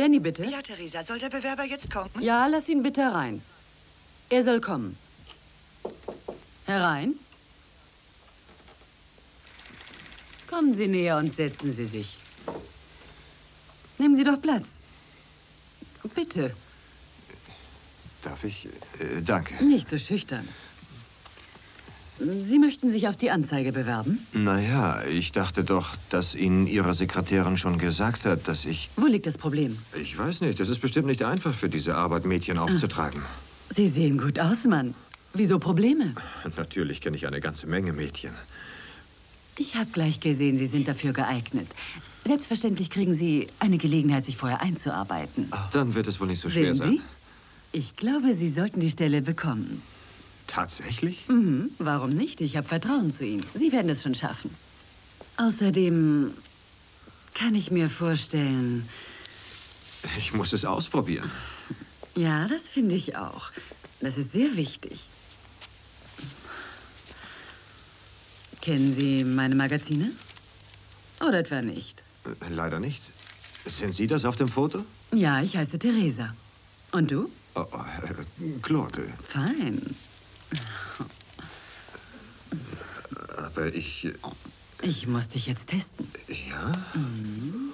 Danny, bitte. Ja, Theresa, soll der Bewerber jetzt kommen? Ja, lass ihn bitte rein. Er soll kommen. Herein. Kommen Sie näher und setzen Sie sich. Nehmen Sie doch Platz. Bitte. Darf ich? Danke. Nicht so schüchtern. Sie möchten sich auf die Anzeige bewerben? Naja, ich dachte doch, dass Ihnen Ihre Sekretärin schon gesagt hat, dass ich... Wo liegt das Problem? Ich weiß nicht. Es ist bestimmt nicht einfach für diese Arbeit, Mädchen aufzutragen. Sie sehen gut aus, Mann. Wieso Probleme? Natürlich kenne ich eine ganze Menge Mädchen. Ich habe gleich gesehen, Sie sind dafür geeignet. Selbstverständlich kriegen Sie eine Gelegenheit, sich vorher einzuarbeiten. Dann wird es wohl nicht so schwer Sehen sein. Sie? Ich glaube, Sie sollten die Stelle bekommen. Tatsächlich? Mhm, warum nicht? Ich habe Vertrauen zu Ihnen. Sie werden es schon schaffen. Außerdem kann ich mir vorstellen... Ich muss es ausprobieren. Ja, das finde ich auch. Das ist sehr wichtig. Kennen Sie meine Magazine? Oder etwa nicht? Leider nicht. Sind Sie das auf dem Foto? Ja, ich heiße Theresa. Und du? Claude. Fein. Aber ich... Ich muss dich jetzt testen. Ja? Mhm.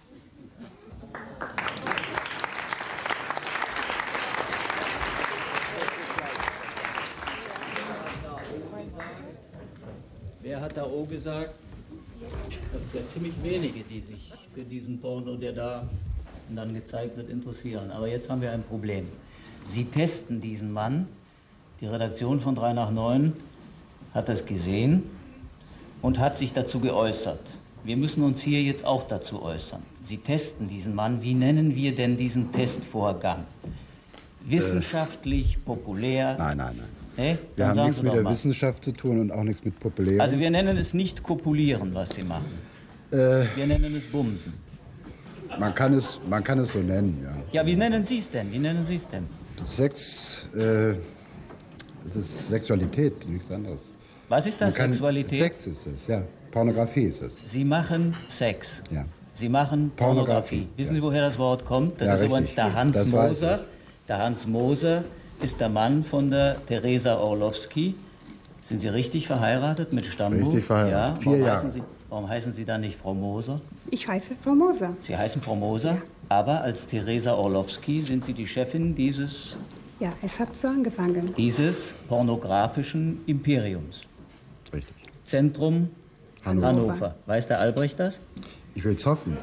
Wer hat da O gesagt? Das sind ja ziemlich wenige, die sich für diesen Porno, der da dann gezeigt wird, interessieren. Aber jetzt haben wir ein Problem. Sie testen diesen Mann. Die Redaktion von 3 nach 9 hat das gesehen und hat sich dazu geäußert. Wir müssen uns hier jetzt auch dazu äußern. Sie testen diesen Mann. Wie nennen wir denn diesen Testvorgang? Wissenschaftlich, populär? Nein. Nee? Wir haben nichts mit der Wissenschaft zu tun und auch nichts mit populär. Also wir nennen es nicht kopulieren, was Sie machen. Wir nennen es Bumsen. Man kann es so nennen, ja. Ja, wie nennen Sie es denn? Sex, es ist Sexualität, nichts anderes. Was ist das, Sexualität? Sex ist es, ja. Pornografie ist es. Sie machen Sex. Ja. Sie machen Pornografie. Wissen Sie, woher das Wort kommt? Das ist übrigens der Hans Moser. Der Hans Moser ist der Mann von der Theresa Orlowski. Sind Sie richtig verheiratet mit Stammbuch? Richtig verheiratet. Ja. 4 Jahre. Warum heißen Sie dann nicht Frau Moser? Ich heiße Frau Moser. Sie heißen Frau Moser, aber als Theresa Orlowski sind Sie die Chefin dieses es hat so angefangen. Dieses pornografischen Imperiums. Richtig. Zentrum Hannover. Weiß der Albrecht das? Ich will es hoffen.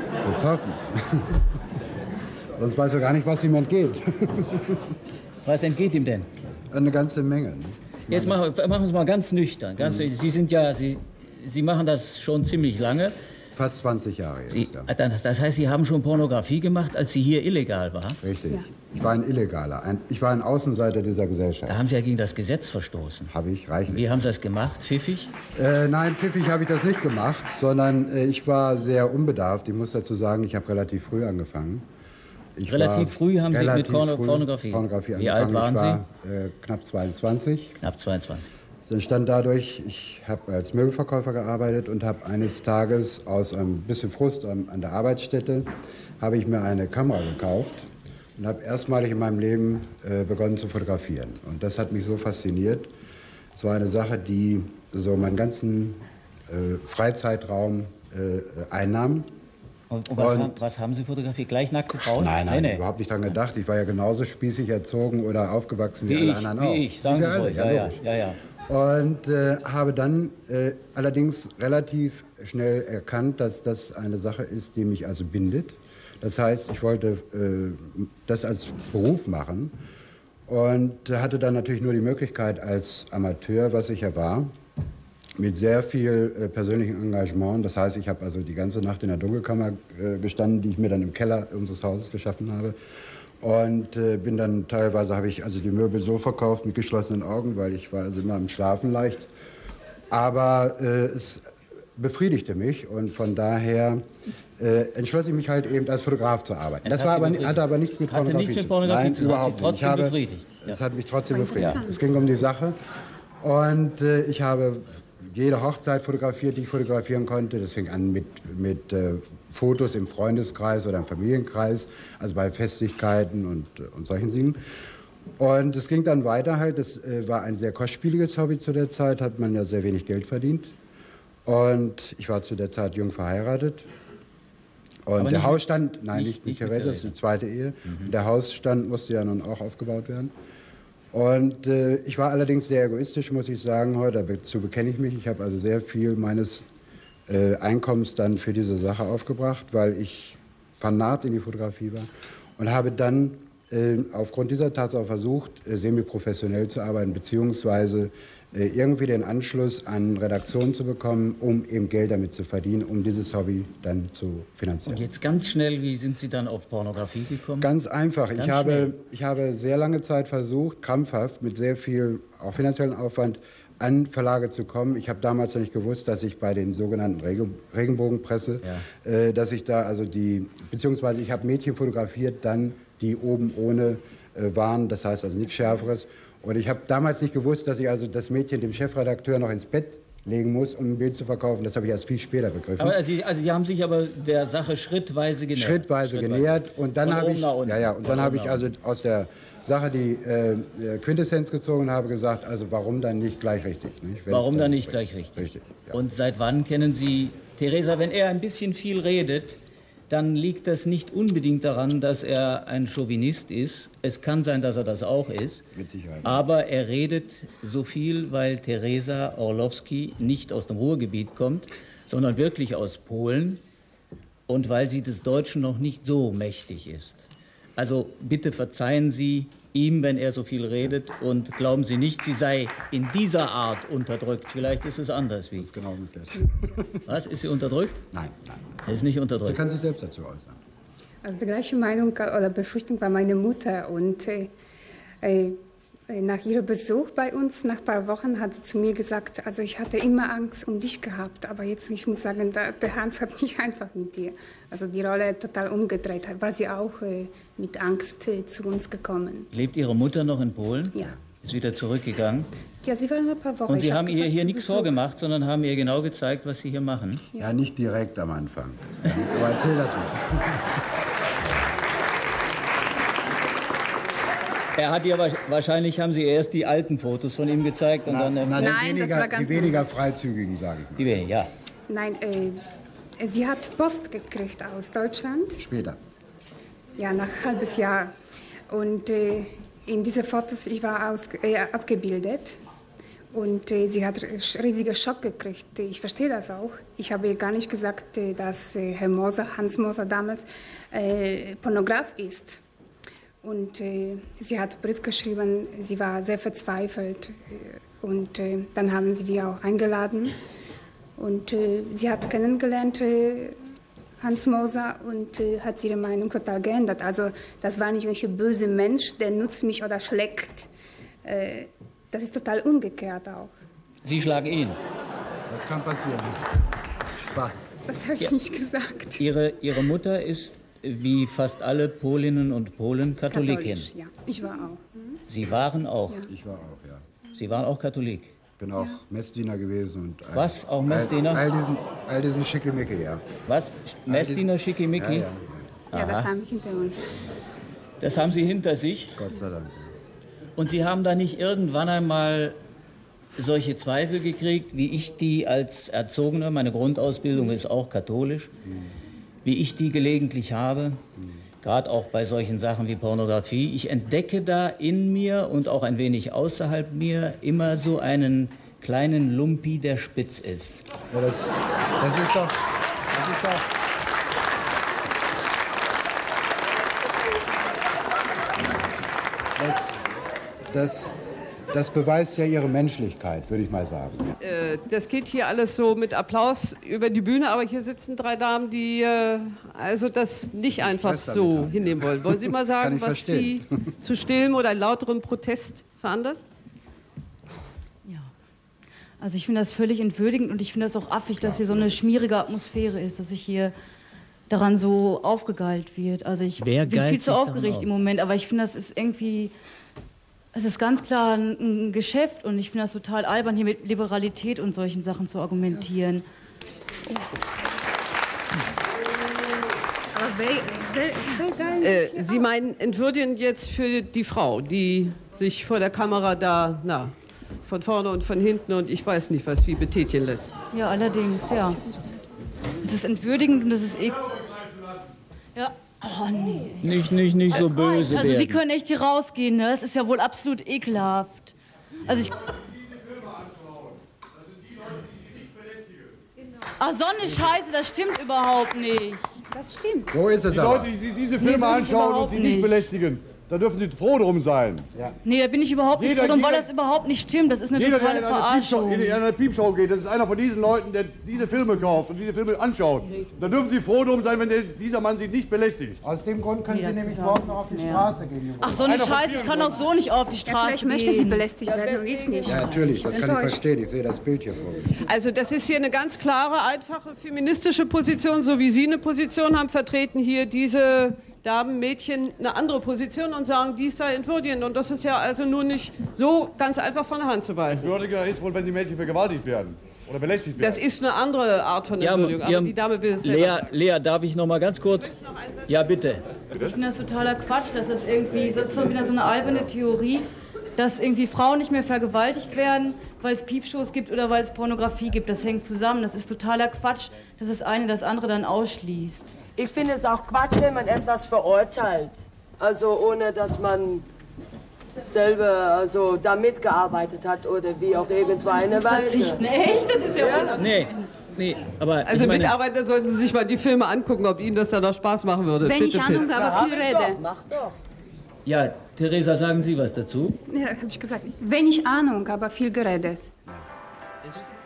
Sonst weiß er gar nicht, was ihm entgeht. Was entgeht ihm denn? Eine ganze Menge. Ne? Jetzt machen wir es mal ganz nüchtern. Sie machen das schon ziemlich lange. Fast 20 Jahre jetzt, ja. Das heißt, Sie haben schon Pornografie gemacht, als Sie hier illegal waren? Richtig. Ja. Ich war ein Illegaler. Ich war ein Außenseiter dieser Gesellschaft. Da haben Sie ja gegen das Gesetz verstoßen. Habe ich, reichlich. Wie haben Sie das gemacht? Pfiffig? Nein, pfiffig habe ich das nicht gemacht, sondern ich war sehr unbedarft. Ich muss dazu sagen, ich habe relativ früh angefangen. Relativ früh haben Sie mit Pornografie angefangen. Wie alt waren Sie? Ich war knapp 22. Knapp 22. Es entstand dadurch, ich habe als Möbelverkäufer gearbeitet und habe eines Tages aus ein bisschen Frust an der Arbeitsstätte, habe ich mir eine Kamera gekauft und habe erstmalig in meinem Leben begonnen zu fotografieren. Und das hat mich so fasziniert. Es war eine Sache, die so meinen ganzen Freizeitraum einnahm. Und was haben Sie fotografiert? Gleich nackte Frauen? Nein, überhaupt nicht daran gedacht. Ich war ja genauso spießig erzogen oder aufgewachsen wie alle anderen auch. Wie ich, sagen Sie es ruhig. Ja. Und habe dann allerdings relativ schnell erkannt, dass das eine Sache ist, die mich also bindet. Das heißt, ich wollte das als Beruf machen und hatte dann natürlich nur die Möglichkeit als Amateur, was ich ja war, mit sehr viel persönlichem Engagement. Das heißt, ich habe also die ganze Nacht in der Dunkelkammer gestanden, die ich mir dann im Keller unseres Hauses geschaffen habe. Und bin dann teilweise, habe ich also die Möbel so verkauft mit geschlossenen Augen, weil ich war also immer im Schlafen leicht. Aber es befriedigte mich und von daher entschloss ich mich halt eben als Fotograf zu arbeiten. Das hatte aber nichts mit Pornografie zu tun. Nein, überhaupt nicht. Es hat mich trotzdem befriedigt. Es ging um die Sache und ich habe jede Hochzeit fotografiert, die ich fotografieren konnte. Das fing an mit Fotos im Freundeskreis oder im Familienkreis, also bei Festlichkeiten und solchen Dingen. Und es ging dann weiter halt. Das war ein sehr kostspieliges Hobby zu der Zeit, hat man ja sehr wenig Geld verdient. Und ich war zu der Zeit jung verheiratet. Und aber der Hausstand, nein, nicht Theresa, das ist die zweite Ehe. Der Hausstand musste ja nun auch aufgebaut werden. Und ich war allerdings sehr egoistisch, muss ich sagen, heute, dazu bekenne ich mich. Ich habe also sehr viel meines Einkommens dann für diese Sache aufgebracht, weil ich vernarrt in die Fotografie war und habe dann aufgrund dieser Tatsache versucht, semi-professionell zu arbeiten, beziehungsweise irgendwie den Anschluss an Redaktionen zu bekommen, um eben Geld damit zu verdienen, um dieses Hobby dann zu finanzieren. Und jetzt ganz schnell, wie sind Sie dann auf Pornografie gekommen? Ganz einfach. Ich habe sehr lange Zeit versucht, krampfhaft, mit sehr viel auch finanziellen Aufwand, an Verlage zu kommen. Ich habe damals noch nicht gewusst, dass ich bei den sogenannten Regenbogenpresse, dass ich da also beziehungsweise ich habe Mädchen fotografiert, dann die oben ohne waren, das heißt also nichts Schärferes. Und ich habe damals nicht gewusst, dass ich also das Mädchen dem Chefredakteur noch ins Bett legen muss, um ein Bild zu verkaufen. Das habe ich erst viel später begriffen. Aber Sie haben sich aber der Sache schrittweise genähert. Schrittweise genähert. Und dann habe ich also aus der Sache die Quintessenz gezogen und habe gesagt, also warum dann nicht gleich richtig? Nicht? Warum dann nicht gleich richtig? Richtig, ja. Und seit wann kennen Sie Theresa? Wenn er ein bisschen viel redet, dann liegt das nicht unbedingt daran, dass er ein Chauvinist ist. Es kann sein, dass er das auch ist. Mit Sicherheit. Aber er redet so viel, weil Theresa Orlowski nicht aus dem Ruhrgebiet kommt, sondern wirklich aus Polen und weil sie des Deutschen noch nicht so mächtig ist. Also bitte verzeihen Sie ihm, wenn er so viel redet, und glauben Sie nicht, sie sei in dieser Art unterdrückt. Vielleicht ist es anders. Wie? Das ist genau das. Was? Ist sie unterdrückt? Nein. Er ist nicht unterdrückt. Sie kann sich selbst dazu äußern. Also die gleiche Meinung oder Befürchtung war meine Mutter. Und nach ihrem Besuch bei uns, nach ein paar Wochen, hat sie zu mir gesagt, also ich hatte immer Angst um dich gehabt, aber jetzt, ich muss sagen, der Hans hat nicht einfach mit dir. Also die Rolle total umgedreht, war sie auch mit Angst zu uns gekommen. Lebt Ihre Mutter noch in Polen? Ja. Ist wieder zurückgegangen? Ja, sie war nur ein paar Wochen. Und Sie haben ihr hier nichts vorgemacht, sondern haben ihr genau gezeigt, was Sie hier machen? Ja, nicht direkt am Anfang. Aber erzähl das mal. Er hat ihr wahrscheinlich haben Sie erst die alten Fotos von ihm gezeigt und dann Nein, das war ganz die weniger anders. freizügigen, sage ich mal. die weniger, ja. Nein, sie hat Post gekriegt aus Deutschland. Später. Ja, nach ein halbes Jahr. Und in diese Fotos, ich war abgebildet. Und sie hat einen riesigen Schock gekriegt. Ich verstehe das auch. Ich habe ihr gar nicht gesagt, dass Herr Moser, Hans Moser damals, Pornograf ist. Und sie hat einen Brief geschrieben, sie war sehr verzweifelt. Und dann haben sie wir auch eingeladen. Und sie hat kennengelernt Hans Moser und hat ihre Meinung total geändert. Also das war nicht ein böser Mensch, der nutzt mich oder schlägt. Das ist total umgekehrt auch. Sie schlagen ihn. Das kann passieren. Spaß. Das habe ich nicht gesagt. Ihre Mutter ist, wie fast alle Polinnen und Polen, Katholikin. Katholisch, ja. Ich war auch. Sie waren auch? Ja. Ich war auch, ja. Sie waren auch Katholik? Ich bin auch Messdiener gewesen. Und Was? Auch Messdiener? All diesen Schickimicki, ja. Was? Messdiener, Schickimicki? Ja, das haben wir hinter uns. Das haben Sie hinter sich? Gott sei Dank. Und Sie haben da nicht irgendwann einmal solche Zweifel gekriegt, wie ich die als Erzogener, meine Grundausbildung ist auch katholisch, wie ich die gelegentlich habe, gerade auch bei solchen Sachen wie Pornografie. Ich entdecke da in mir und auch ein wenig außerhalb mir immer so einen kleinen Lumpi, der spitz ist. Ja, das ist doch... Das beweist ja ihre Menschlichkeit, würde ich mal sagen. Das geht hier alles so mit Applaus über die Bühne, aber hier sitzen 3 Damen, die also das nicht einfach so hinnehmen wollen. Wollen Sie mal sagen, was Sie zu stillem oder lauterem Protest veranlasst? Ja, also ich finde das völlig entwürdigend und ich finde das auch affig, dass hier so eine schmierige Atmosphäre ist, dass sich hier daran so aufgegeilt wird. Also ich bin viel zu aufgeregt im Moment, aber ich finde, das ist irgendwie... Es ist ganz klar ein Geschäft und ich finde das total albern, hier mit Liberalität und solchen Sachen zu argumentieren. Sie meinen entwürdigend jetzt für die Frau, die sich vor der Kamera da, von vorne und von hinten und ich weiß nicht was, wie betätigen lässt. Ja, allerdings, ja. Es ist entwürdigend und es ist ja. Oh, nee. Nicht so böse Also werden. Sie können echt hier rausgehen, ne? Das ist ja wohl absolut ekelhaft. Also ich... Ach, so eine Scheiße, das stimmt überhaupt nicht. Das stimmt. So ist es die aber. Leute, die diese Filme anschauen und sie nicht belästigen, da dürfen Sie froh drum sein. Ja. Nee, da bin ich überhaupt nicht froh drum, weil das überhaupt nicht stimmt. Das ist eine totale Verarschung. Jeder, der in eine Piepshow geht, das ist einer von diesen Leuten, der diese Filme kauft und diese Filme anschaut. Da dürfen Sie froh drum sein, wenn dieser Mann Sie nicht belästigt. Aus dem Grund können Sie nämlich morgen noch auf die Straße gehen. Ach, so eine Scheiße, ich kann auch so nicht auf die Straße Vielleicht möchte sie belästigt werden und ist nicht. Ja, natürlich, das kann ich verstehen. Ich sehe das Bild hier vor mir. Also das ist hier eine ganz klare, einfache feministische Position, so wie Sie eine Position haben, vertreten hier diese Damen, Mädchen eine andere Position und sagen, dies sei entwürdigend. Und das ist ja also nur nicht so ganz einfach von der Hand zu weisen. Entwürdigender ist wohl, wenn die Mädchen vergewaltigt werden oder belästigt werden. Das ist eine andere Art von Entwürdigung, aber die Dame will es selber. Lea, darf ich noch mal ganz kurz? Ja, bitte. Ich finde das totaler Quatsch, das ist irgendwie so wieder so eine alberne Theorie, dass irgendwie Frauen nicht mehr vergewaltigt werden, weil es Piepshows gibt oder weil es Pornografie gibt. Das hängt zusammen, das ist totaler Quatsch, dass das eine das andere dann ausschließt. Ich finde es auch Quatsch, wenn man etwas verurteilt. Also ohne, dass man selber da mitgearbeitet hat oder wie auch irgendwo eine Weise. Verzichten, echt? Das ist ja Nee, aber also Mitarbeiter sollten Sie sich mal die Filme angucken, ob Ihnen das dann noch Spaß machen würde. Wenn ich Ahnung habe, viel rede. Mach doch. Ja, Theresa, sagen Sie was dazu? Ja, habe ich gesagt. Wenn ich Ahnung habe, viel geredet. Ja.